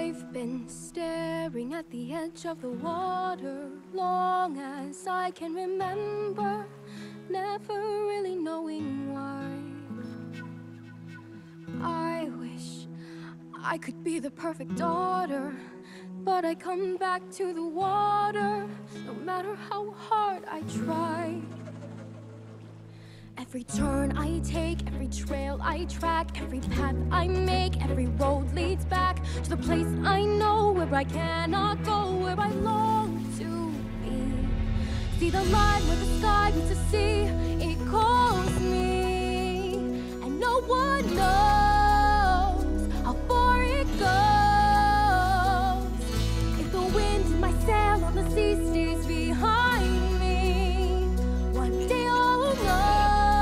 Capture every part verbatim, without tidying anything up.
I've been staring at the edge of the water long as I can remember, never really knowing why. I wish I could be the perfect daughter, but I come back to the water no matter how hard I try. Every turn I take, every trail I track, every path I make, every road leads back to the place I know where I cannot go, where I long to be. See the line where the sky meets the sea, it calls me, and no one knows how far it goes. If the wind in my sail on the sea stays behind me, one day I'll know.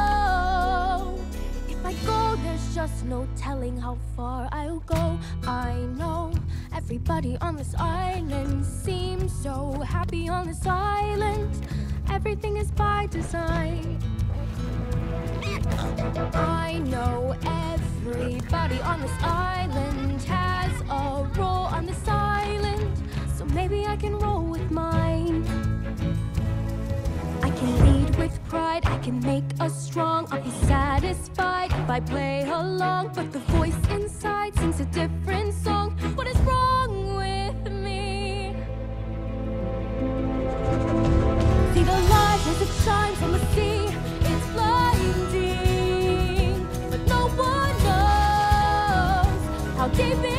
There's just no telling how far I'll go. I know everybody on this island seems so happy on this island. Everything is by design. I know everybody on this island has a role on this island, so maybe I can roll with mine. I can lead with pride, I can make us strong. I'll be satisfied if I play along, but the voice inside sings a different song. What is wrong with me? See the light as it shines on the sea, it's blinding, but no one knows how deep it